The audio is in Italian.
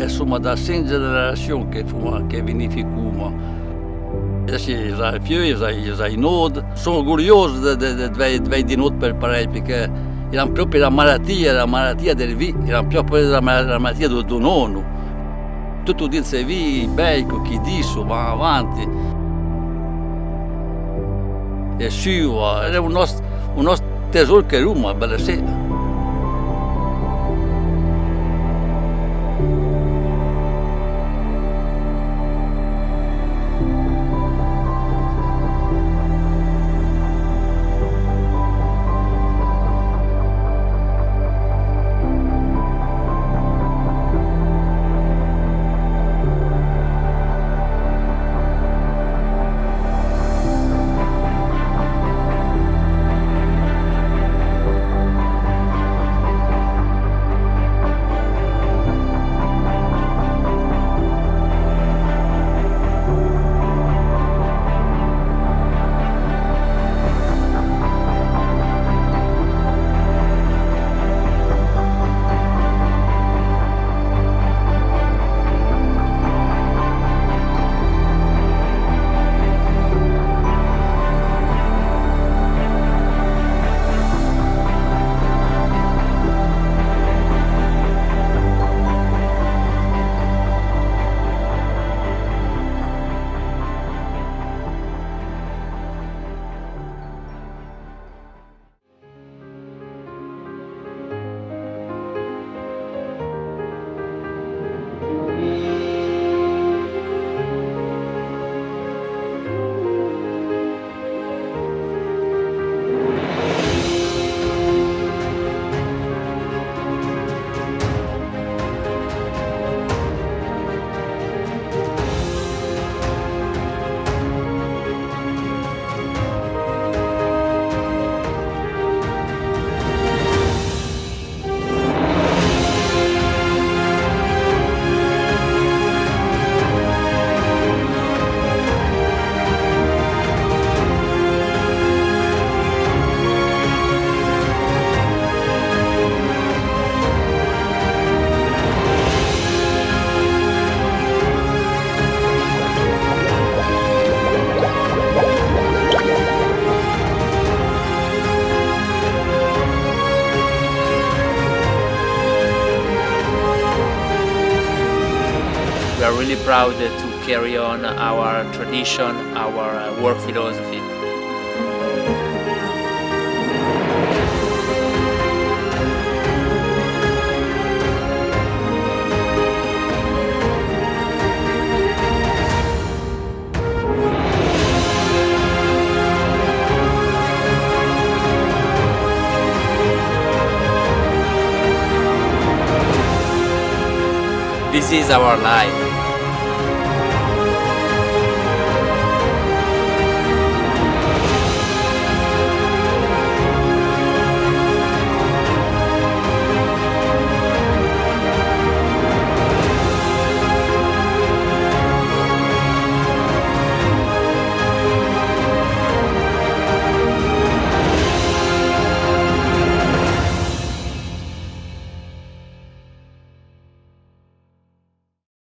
insomma da 5 generations che vinificuma. Adesso sai più, sai nod. Sono curioso di nod per parei perché era proprio la malattia del vino, era proprio la malattia del nonno. Tutto dice vi, becco, chi disso, va avanti. E suo, era un nostro tesoro che Roma, bella sera. We are really proud to carry on our tradition, our work philosophy. This is our life.